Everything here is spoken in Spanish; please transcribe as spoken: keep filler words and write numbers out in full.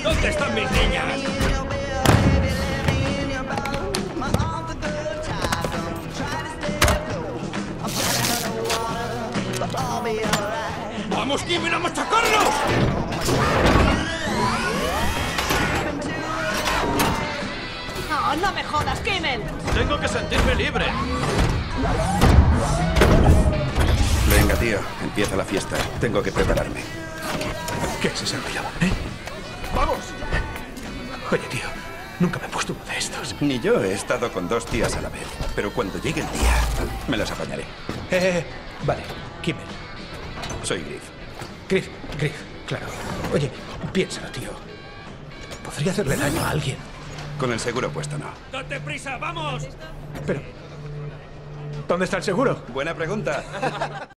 ¿Dónde están mis niñas? ¡Vamos, Kimmel, a machacarlos! ¡No, no me jodas, Kimmel! Tengo que sentirme libre. Venga, tío, empieza la fiesta. Tengo que prepararme. ¿Qué es ese rollo, eh? ¡Vamos! Oye, tío, nunca me he puesto uno de estos. Ni yo he estado con dos tías a la vez. Pero cuando llegue el día, me las apañaré. Eh, eh, vale, Kimmel. Soy Griff. Griff, Griff, claro. Oye, piénsalo, tío. Podría hacerle daño a alguien. Con el seguro puesto, no. ¡Date prisa, vamos! Pero, ¿dónde está el seguro? Buena pregunta.